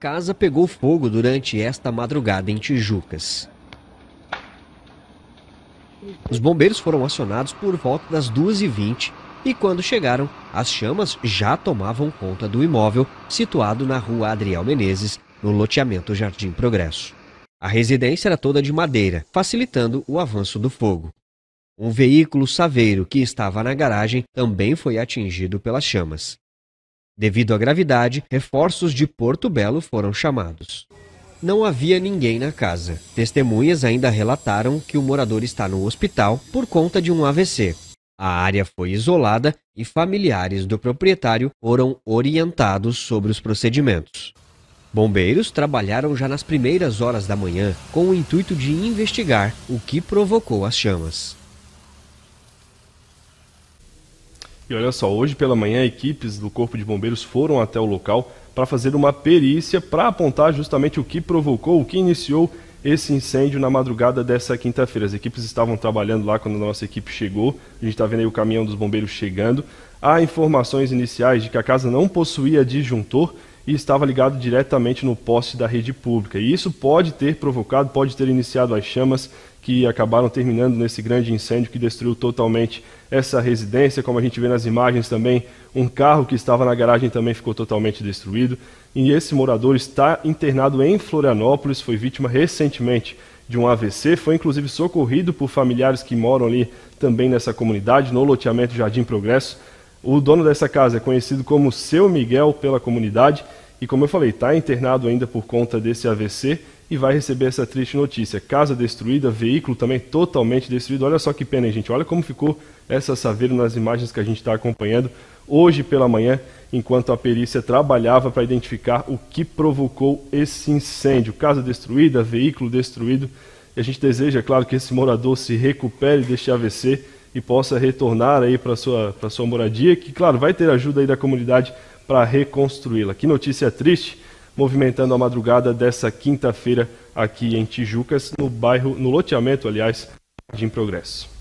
casa pegou fogo durante esta madrugada em Tijucas. Os bombeiros foram acionados por volta das 2h20 e quando chegaram, as chamas já tomavam conta do imóvel situado na rua Adriel Menezes, no loteamento Jardim Progresso. A residência era toda de madeira, facilitando o avanço do fogo. Um veículo saveiro que estava na garagem também foi atingido pelas chamas. Devido à gravidade, reforços de Porto Belo foram chamados. Não havia ninguém na casa. Testemunhas ainda relataram que o morador está no hospital por conta de um AVC. A área foi isolada e familiares do proprietário foram orientados sobre os procedimentos. Bombeiros trabalharam já nas primeiras horas da manhã com o intuito de investigar o que provocou as chamas. E olha só, hoje pela manhã equipes do Corpo de Bombeiros foram até o local para fazer uma perícia para apontar justamente o que provocou, o que iniciou esse incêndio na madrugada dessa quinta-feira. As equipes estavam trabalhando lá quando a nossa equipe chegou, a gente está vendo aí o caminhão dos bombeiros chegando. Há informações iniciais de que a casa não possuía disjuntor e estava ligado diretamente no poste da rede pública. E isso pode ter provocado, pode ter iniciado as chamas que acabaram terminando nesse grande incêndio que destruiu totalmente essa residência. Como a gente vê nas imagens também, um carro que estava na garagem também ficou totalmente destruído. E esse morador está internado em Florianópolis, foi vítima recentemente de um AVC, foi inclusive socorrido por familiares que moram ali também nessa comunidade, no loteamento Jardim Progresso. O dono dessa casa é conhecido como Seu Miguel pela comunidade e, como eu falei, está internado ainda por conta desse AVC e vai receber essa triste notícia. Casa destruída, veículo também totalmente destruído. Olha só que pena, hein, gente? Olha como ficou essa saveira nas imagens que a gente está acompanhando hoje pela manhã, enquanto a perícia trabalhava para identificar o que provocou esse incêndio. Casa destruída, veículo destruído. E a gente deseja, claro, que esse morador se recupere deste AVC e possa retornar aí para sua moradia, que, claro, vai ter ajuda aí da comunidade para reconstruí-la. Que notícia triste, movimentando a madrugada dessa quinta-feira aqui em Tijucas, no loteamento, aliás, Jardim Progresso.